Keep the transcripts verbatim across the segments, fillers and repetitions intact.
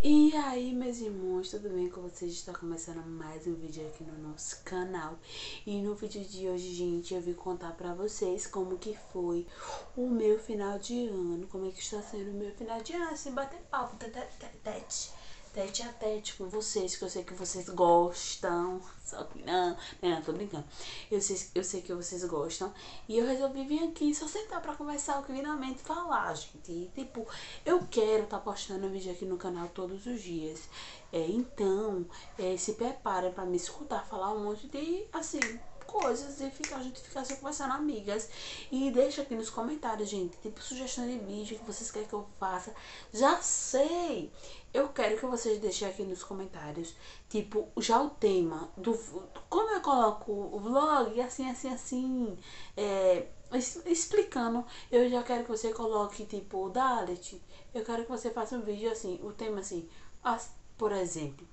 E aí, meus irmãos, tudo bem com vocês? Está começando mais um vídeo aqui no nosso canal. E no vídeo de hoje, gente, eu vim contar pra vocês como que foi o meu final de ano. Como é que está sendo o meu final de ano, assim, bater papo, tete, tete, tete a tete com vocês, que eu sei que vocês gostam. Só que não, não, tô brincando. Eu sei, eu sei que vocês gostam. E eu resolvi vir aqui só sentar pra conversar, que finalmente falar, gente. E, tipo, eu quero estar tá postando vídeo aqui no canal todos os dias. É, então, é, se prepara pra me escutar falar um monte de, assim, coisas e ficar, a gente ficar assim conversando, amigas. E deixa aqui nos comentários, gente, tipo, sugestão de vídeo que vocês querem que eu faça. Já sei! Eu quero que vocês deixem aqui nos comentários, tipo, já o tema do... Como eu coloco o vlog, assim, assim, assim, é, explicando, eu já quero que você coloque, tipo, Dalit, eu quero que você faça um vídeo assim, o tema assim, as, por exemplo,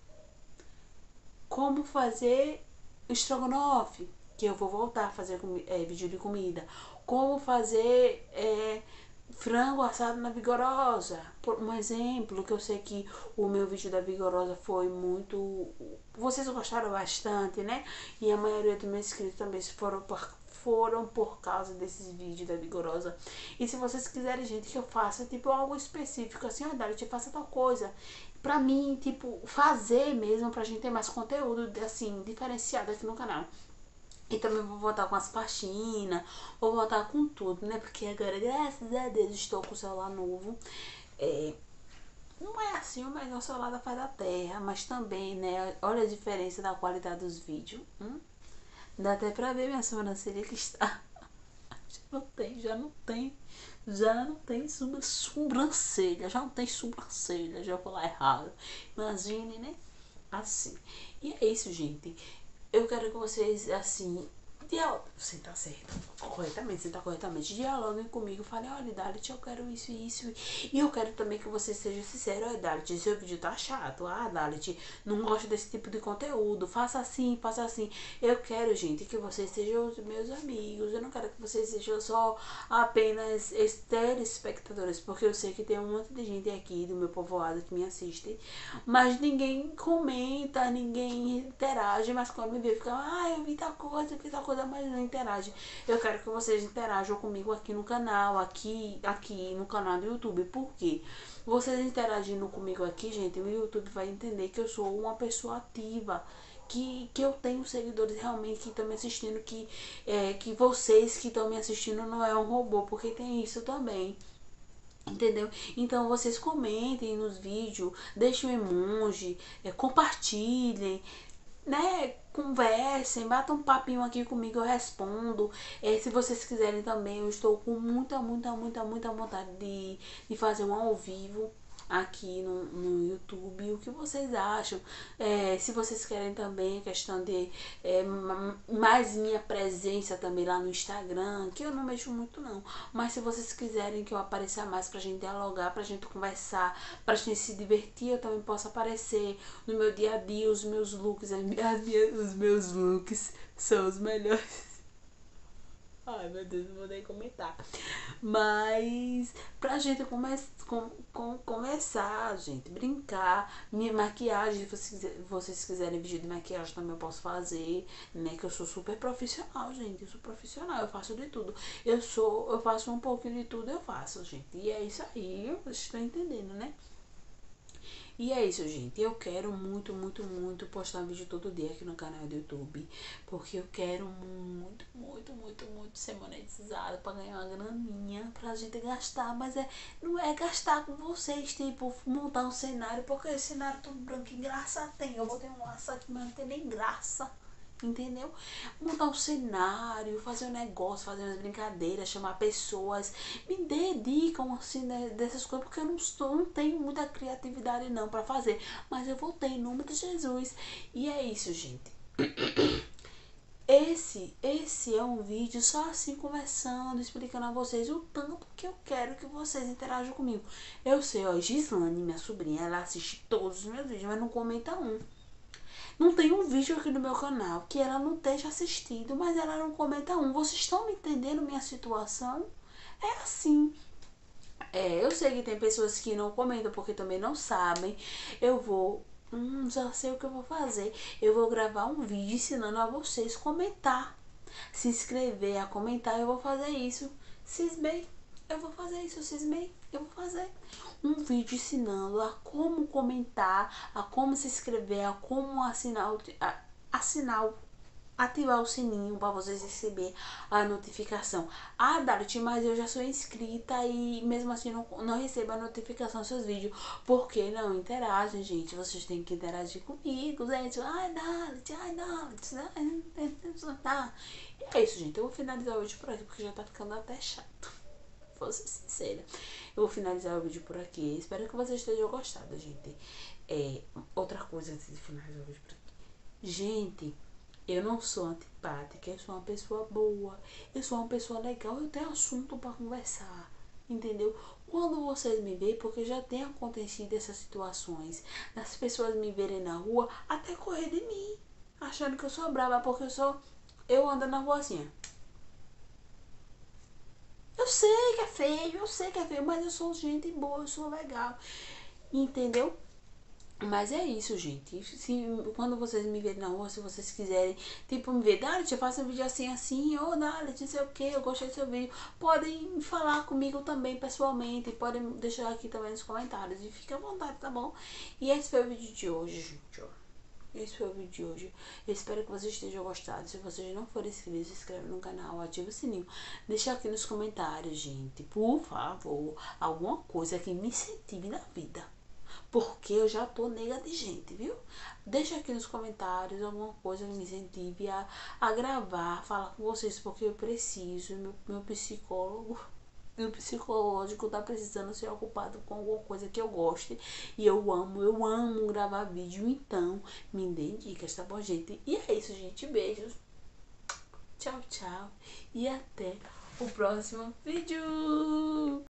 como fazer estrogonofe, que eu vou voltar a fazer é, vídeo de comida. Como fazer é, frango assado na Vigorosa, por um exemplo, que eu sei que o meu vídeo da Vigorosa foi muito... Vocês gostaram bastante, né? E a maioria dos meus inscritos também foram por, foram por causa desses vídeos da Vigorosa. E se vocês quiserem, gente, que eu faça, tipo, algo específico, assim, ó, oh, Dalit, faça tal coisa. Pra mim, tipo, fazer mesmo, pra gente ter mais conteúdo, assim, diferenciado aqui no canal. E também vou voltar com as faxinas, vou voltar com tudo, né? Porque agora, graças a Deus, estou com o celular novo. É, não é assim o melhor celular da face da terra, mas também, né? Olha a diferença da qualidade dos vídeos. Hum? Dá até pra ver minha sobrancelha que está... Já não tem, já não tem. Já não tem sobrancelha, já não tem sobrancelha, já vou lá errado. Imagine, né? Assim. E é isso, gente. Eu quero que vocês, assim, dialog... Você tá certo, corretamente, você tá corretamente. Dialoguem comigo, falem, olha, Dalit, eu quero isso e isso. E eu quero também que vocês sejam sinceros, olha, Dalit, seu vídeo tá chato. Ah, Dalit, não gosto desse tipo de conteúdo. Faça assim, faça assim. Eu quero, gente, que vocês sejam os meus amigos. Eu não quero que vocês sejam só apenas telespectadores, porque eu sei que tem um monte de gente aqui do meu povoado que me assiste, mas ninguém comenta, ninguém interage, mas quando me vê, fica, ah, eu vi tal coisa, eu vi tal coisa, mas não interage. Eu quero que vocês interajam comigo aqui no canal, aqui, aqui no canal do YouTube. Por quê? Vocês interagindo comigo aqui, gente, o YouTube vai entender que eu sou uma pessoa ativa, que, que eu tenho seguidores realmente que estão me assistindo, que, é, que vocês que estão me assistindo não é um robô, porque tem isso também. Entendeu? Então vocês comentem nos vídeos, deixem um emoji, é, compartilhem, né? Conversem, batam um papinho aqui comigo, eu respondo. É, se vocês quiserem também, eu estou com muita, muita, muita, muita vontade de, de fazer um ao vivo aqui no, no YouTube. O que vocês acham? É, se vocês querem também a questão de é, mais minha presença também lá no Instagram, que eu não mexo muito não, mas se vocês quiserem que eu apareça mais pra gente dialogar, pra gente conversar, pra gente se divertir, eu também posso aparecer no meu dia a dia, os meus looks, as minhas, os meus looks são os melhores. Ai, meu Deus, não vou nem comentar. Mas pra gente come com, com, começar, gente, brincar. Minha maquiagem, se vocês, vocês quiserem vídeo de maquiagem também eu posso fazer, né? Que eu sou super profissional, gente. Eu sou profissional, eu faço de tudo. Eu sou, eu faço um pouquinho de tudo, eu faço, gente. E é isso aí, vocês estão entendendo, né? E é isso, gente. Eu quero muito, muito, muito postar vídeo todo dia aqui no canal do YouTube. Porque eu quero muito, muito, muito, muito ser monetizada pra ganhar uma graninha pra gente gastar. Mas é, não é gastar com vocês, tipo, montar um cenário. Porque esse cenário todo branco, que graça tem? Eu vou ter um laço aqui, mas não tem nem graça. Entendeu? Montar um cenário, fazer um negócio, fazer umas brincadeiras, chamar pessoas, me dedicam assim, né, dessas coisas, porque eu não, sou, não tenho muita criatividade não pra fazer, mas eu voltei em nome de Jesus. E é isso, gente. Esse, esse é um vídeo só assim conversando, explicando a vocês o tanto que eu quero que vocês interajam comigo. Eu sei, ó, Gislane, minha sobrinha, ela assiste todos os meus vídeos, mas não comenta um. Não tem um vídeo aqui no meu canal que ela não esteja assistindo, mas ela não comenta um. Vocês estão me entendendo minha situação? É assim. É, eu sei que tem pessoas que não comentam porque também não sabem. Eu vou, hum, já sei o que eu vou fazer. Eu vou gravar um vídeo ensinando a vocês comentar, se inscrever, a comentar. Eu vou fazer isso. Cismei, eu vou fazer isso. Cismei, eu vou fazer um vídeo ensinando a como comentar, a como se inscrever, a como assinar, o- a- assinar o ativar o sininho para vocês receber a notificação. Ah, Dalit, mas eu já sou inscrita e mesmo assim não, não recebo a notificação dos seus vídeos. Porque não interagem, gente. Vocês têm que interagir comigo, gente. Ai, Dalit, ai, Dalit. Tá. E é isso, gente. Eu vou finalizar o vídeo por aqui porque já tá ficando até chato. Vou ser sincera. Eu vou finalizar o vídeo por aqui. Espero que vocês tenham gostado, gente. É, outra coisa antes de finalizar o vídeo por aqui. Gente, eu não sou antipática, eu sou uma pessoa boa, eu sou uma pessoa legal, eu tenho assunto para conversar, entendeu? Quando vocês me veem, porque já tem acontecido essas situações, das pessoas me verem na rua, até correr de mim, achando que eu sou brava, porque eu sou, eu ando na rua assim. Eu sei que é feio, eu sei que é feio, mas eu sou gente boa, eu sou legal, entendeu? Mas é isso, gente. Se, quando vocês me verem na rua, se vocês quiserem, tipo, me ver, Dalit, eu faço um vídeo assim, assim, ô, Dalit, não sei o que, eu gostei do seu vídeo. Podem falar comigo também, pessoalmente, podem deixar aqui também nos comentários. E fica à vontade, tá bom? E esse foi o vídeo de hoje, gente, ó. Esse foi o vídeo de hoje. Eu espero que vocês tenham gostado. Se vocês não forem inscritos, se inscreve no canal, ativa o sininho. Deixa aqui nos comentários, gente, por favor, alguma coisa que me incentive na vida. Porque eu já tô nega de gente, viu? Deixa aqui nos comentários alguma coisa que me incentive a, a gravar, falar com vocês, porque eu preciso. Meu, meu psicólogo, meu psicológico tá precisando ser ocupado com alguma coisa que eu goste. E eu amo, eu amo gravar vídeo. Então, me deem dicas, tá bom, gente? E é isso, gente. Beijos. Tchau, tchau. E até o próximo vídeo.